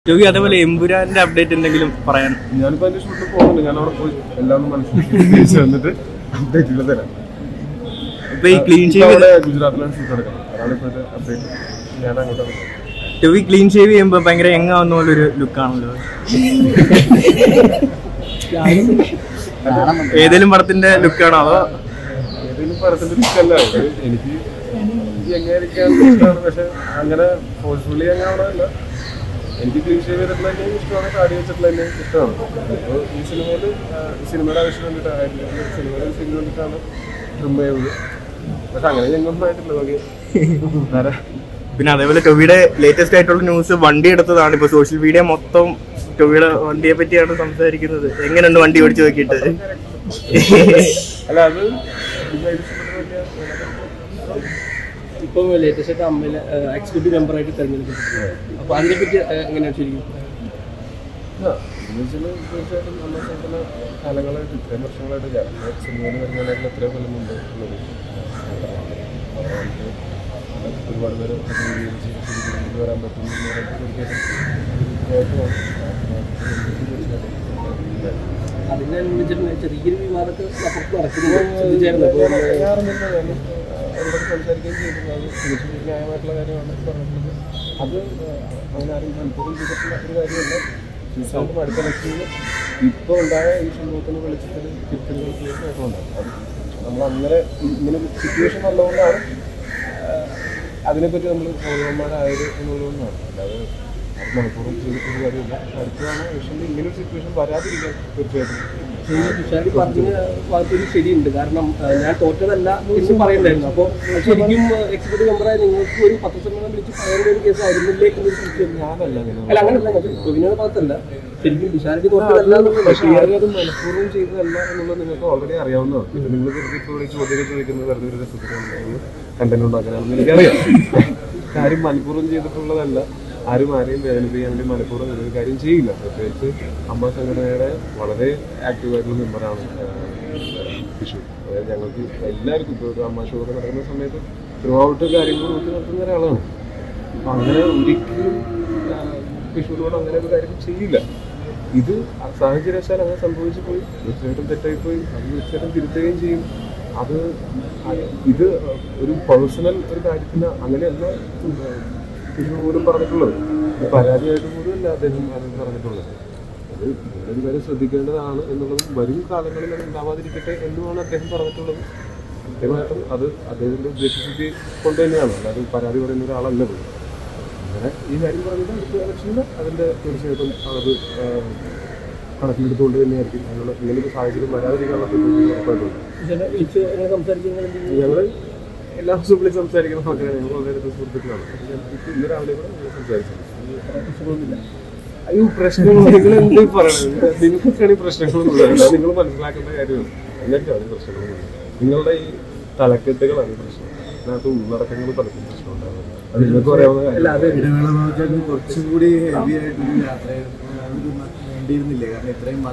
ജോഗി അതേപോലെ എമ്പുരാന്റെ അപ്ഡേറ്റ് എന്തെങ്കിലും പറയാൻ? ഞാനിപ്പോ അതിന്റെ ഷൂട്ടിൽ പോകുന്നുണ്ട്. ഞാൻ അവിടെ പോയി എല്ലാം മനസ്സിലാക്കി വന്നിട്ട് അപ്ഡേറ്റ് തരാം. ഇപ്പൊ ഈ ക്ലീൻ ഷേവ് ഗുജറാത്തിലാണ് ഷൂട്ട് നടക്കുന്നത്. അതാണ് ഇപ്പോഴത്തെ അപ്ഡേറ്റ്. ഞാൻ അങ്ങോട്ടാണ്. ജോഗി ക്ലീൻ ഷേവ് ചെയ്യുമ്പോ ഭയങ്കര യങ്ങാവുന്ന പോലൊരു ലുക്കാണല്ലോ. ഏതെങ്കിലും പടത്തിന്റെ ലുക്കാണോ അതോ? ഏതെങ്കിലും പടത്തിന്റെ ലുക്കല്ല. എനിക്ക് എങ്ങനെയൊക്കെയാണ് ഇഷ്ടമാണ്. പക്ഷെ അങ്ങനെ ഫോഴ്സ്ഫുള്ളി അങ്ങനെയാണല്ല. എനിക്ക് ക്ലീൻ ഷേവ് ചെയ്തിട്ടുള്ള ഇഷ്ടമാണ്, താടി വെച്ചിട്ടുള്ള ഇഷ്ടമാണ്. അപ്പോൾ ഈ സിനിമയുടെ ആവശ്യം വേണ്ടിയിട്ടായിരുന്നു. സിനിമയുടെ സീന് വേണ്ടിയിട്ടാണ് ട്രിം ചെയ്തത്. പക്ഷെ അങ്ങനെ ഞങ്ങളൊന്നും ആയിട്ടില്ല. നോക്കി പിന്നെ അതേപോലെ ടൊവിയുടെ ലേറ്റസ്റ്റ് ആയിട്ടുള്ള ന്യൂസ് വണ്ടി എടുത്തതാണ്. ഇപ്പൊ സോഷ്യൽ മീഡിയ മൊത്തം ടൊവിയുടെ വണ്ടിയെ പറ്റിയാണ് സംസാരിക്കുന്നത്. എങ്ങനെയുണ്ട് വണ്ടി ഓടിച്ചു നോക്കിയിട്ട്? അല്ല, അത് ഇപ്പം ലേറ്റസ്റ്റ് ആയിട്ട് അമ്മയിലെ എക്സിക്യൂട്ടീവ് മെമ്പറായിട്ട് തിരഞ്ഞെടുക്കപ്പെട്ടു. അപ്പോൾ അതിനെപ്പറ്റി എങ്ങനെയാണ് ശരിക്കും? തീർച്ചയായിട്ടും നമ്മൾ ചെയ്യുന്ന കാലങ്ങളായിട്ട് ഇത്രയും വർഷങ്ങളായിട്ട് സിനിമയിൽ വരുന്നതിനായിട്ടുള്ള എത്രയോ കൊല്ലം മുമ്പ് ഉള്ളത് ഒരുപാട് പേര് വരാൻ പറ്റും. അതിനനുസരിച്ച് ചെറിയൊരു വിവാദമൊക്കെ അപ്പുറത്ത് നടക്കുന്നു. അവരോട് സംസാരിക്കുകയും ചെയ്തിരുന്നത് തീർച്ചയായും ന്യായമായിട്ടുള്ള കാര്യമാണ് പറഞ്ഞിട്ടുള്ളത്. അത് അങ്ങനെ ആരും താല്പര്യം ചെയ്തിട്ടുള്ള ഒരു കാര്യമല്ല. തീർച്ചയായിട്ടും അടുത്ത ഇലക്ഷനിൽ ഇപ്പോൾ ഉണ്ടായ ഈ സംഭവത്തിന് വെളിച്ചത്തിൽ തിരുത്തലുകൾ തീർച്ചയായിട്ടും അത് നമ്മളങ്ങനെ ഇങ്ങനെ സിറ്റുവേഷൻ വന്നതുകൊണ്ടാണ് അതിനെപ്പറ്റി നമ്മൾ പൗരന്മാരായത് എന്നുള്ളതുകൊണ്ടാണ്. അല്ലാതെ മനഃപൂർവ്വം ചെയ്തിട്ടുള്ള കാര്യമില്ല. അടുത്തതാണ് ഇലക്ഷനിൽ ഇങ്ങനൊരു സിറ്റുവേഷൻ വരാതിരിക്കാൻ തീർച്ചയായിട്ടും തുഷാരി പറഞ്ഞ ഭാഗത്തൊരു ശരിയുണ്ട്. കാരണം ഞാൻ തോറ്റതല്ല എന്ന് പറയണ്ടായിരുന്നു. അപ്പോൾ ശരിക്കും എക്സിക്യൂട്ടീവ് മെമ്പറായ നിങ്ങൾക്ക് ഒരു പത്രസമ്മേളനം വിളിച്ച് പറയേണ്ട ഒരു കേസായിരുന്നില്ലേ എന്നൊരു ചോദിച്ചു. ഞാനല്ല അല്ല, അങ്ങനെയല്ല, ടൊവിനോയുടെ ഭാഗത്തല്ല. ശരിക്കും തുഷാരിക്ക് തോറ്റതല്ല എന്നുള്ളത്. പക്ഷേ അത് മനഃപൂർവ്വം ചെയ്തതല്ല എന്നുള്ളത് നിങ്ങൾക്ക് ഓൾറെഡി അറിയാവുന്നതാണ്. പിന്നെ നിങ്ങൾ വെറുതെ ഇപ്പോൾ ചോദ്യം ചോദിക്കുന്നത് വെറുതെ ഒരു രസത്തിലാണ് കണ്ടന്റ് ഉണ്ടാക്കാനാണെന്ന് എനിക്കറിയാം. കാര്യം മനഃപൂർവ്വം ചെയ്തിട്ടുള്ളതല്ല. ആരും ആരെയും വേദനിപ്പിക്കാൻ വേണ്ടി മനഃപൂർവ്വം ഒരു കാര്യം ചെയ്യില്ല. പ്രത്യേകിച്ച് അമ്മ സംഘടനയുടെ വളരെ ആക്റ്റീവായിട്ടുള്ള മെമ്പറാണ് വിഷു. അതായത് ഞങ്ങൾക്ക് എല്ലാവർക്കും ഇപ്പോൾ ഒരു അമ്മ ഷോ ഒക്കെ നടക്കുന്ന സമയത്ത് ത്രൂഔട്ട് കാര്യങ്ങൾ നോക്കി നടത്തുന്ന ഒരാളാണ്. അപ്പം അങ്ങനെ ഒരിക്കലും വിഷുവിനോട് അങ്ങനെ ഒരു കാര്യം ചെയ്യില്ല. ഇത് സാഹചര്യവശാൽ അങ്ങനെ സംഭവിച്ചു പോയി. തീർച്ചയായിട്ടും തെറ്റായിപ്പോയി. അത് തീർച്ചയായിട്ടും തിരുത്തുകയും ചെയ്യും. അത് ഇത് ഒരു പേഴ്സണൽ ഒരു കാര്യത്തിന് അങ്ങനെയല്ല വിഷു പോലും പറഞ്ഞിട്ടുള്ളത്. പരാതിയായിട്ട് പോലും അല്ല അദ്ദേഹം പറഞ്ഞിട്ടുള്ളത്. അത് ഒരു കാര്യം ശ്രദ്ധിക്കേണ്ടതാണ് എന്നുള്ളതും വരും കാലങ്ങളിൽ അത് ഉണ്ടാവാതിരിക്കട്ടെ എന്നുമാണ് അദ്ദേഹം പറഞ്ഞിട്ടുള്ളത്. കൃത്യമായിട്ടും അത് അദ്ദേഹത്തിൻ്റെ ഉദ്ദേശശുദ്ധി കൊണ്ട് തന്നെയാണ്. അല്ലാതെ പരാതി പറയുന്ന ഒരാളല്ലത്. അങ്ങനെ ഈ കാര്യം പറഞ്ഞത് അടുത്ത ഇലക്ഷനിൽ അതിൻ്റെ തീർച്ചയായിട്ടും അത് കണക്കിലെടുത്തുകൊണ്ട് തന്നെയായിരിക്കും. അതിനുള്ള ഇങ്ങനൊരു സാഹചര്യം വരാതിരിക്കാനുള്ള ഉറപ്പായിട്ടുണ്ട്. ഞങ്ങൾ എല്ലാ ദിവസവും വിളിച്ച് സംസാരിക്കുന്ന ആൾക്കാരാണ്. ഞങ്ങൾ വളരെ സുഹൃത്തുക്കളാണ്. ഇപ്പോൾ ഇന്ന് രാവിലെ കൂടെ ഞങ്ങൾ സംസാരിച്ചത്. അയ്യോ, പ്രശ്നങ്ങൾ നിങ്ങൾ എന്ത് പറയണത്? നിങ്ങൾക്കാണ് ഈ പ്രശ്നങ്ങളൊന്നും അത് നിങ്ങൾ മനസ്സിലാക്കേണ്ട കാര്യമാണ്. എല്ലാവർക്കും പ്രശ്നങ്ങളൊന്നും. നിങ്ങളുടെ ഈ തലക്കെട്ടുകളാണ് പ്രശ്നം. അതിനകത്ത് ഉള്ളടക്കങ്ങൾ പലർക്കും പ്രശ്നം ഉണ്ടാകുന്നത്. അത് നിങ്ങൾക്ക് പറയാവുന്ന കാര്യം. കുറച്ചും കൂടി ഹെവി ആയിട്ടൊരു യാത്രയായിരുന്നു. കാരണം ഇത്രയും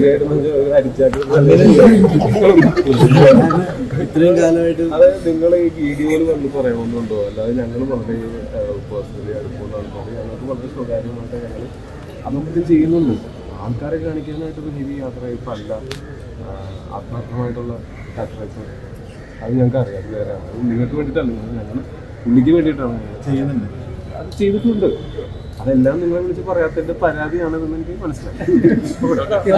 ഇത്രയും കാലമായിട്ട് അതായത് നിങ്ങൾ ഈ വീഡിയോയിൽ കണ്ട് പറയണമെന്നുണ്ടോ? അല്ലാതെ ഞങ്ങൾ വളരെ പേഴ്സണലി അടുപ്പമുണ്ടാകും. ഞങ്ങൾക്ക് വളരെ സ്വകാര്യമായിട്ട് ഞങ്ങൾ അതൊക്കെ ചെയ്യുന്നുണ്ട്. ആൾക്കാരെ കാണിക്കാനായിട്ടൊരു ഹെവി യാത്ര ഇപ്പം അല്ല. ആത്മാർത്ഥമായിട്ടുള്ള യാത്രയൊക്കെ അത് ഞങ്ങൾക്ക് അറിയാം. അത് വേറെ അത് നിങ്ങൾക്ക് വേണ്ടിയിട്ടല്ല. ഞങ്ങൾ പുള്ളിക്ക് വേണ്ടിയിട്ടാണ് ചെയ്യുന്നുണ്ട്. അത് ചെയ്തിട്ടുണ്ട്. അതെല്ലാം നിങ്ങളെ വിളിച്ച് പറയാത്തതിൻ്റെ പരാതിയാണെന്ന് എനിക്ക് മനസ്സിലായി.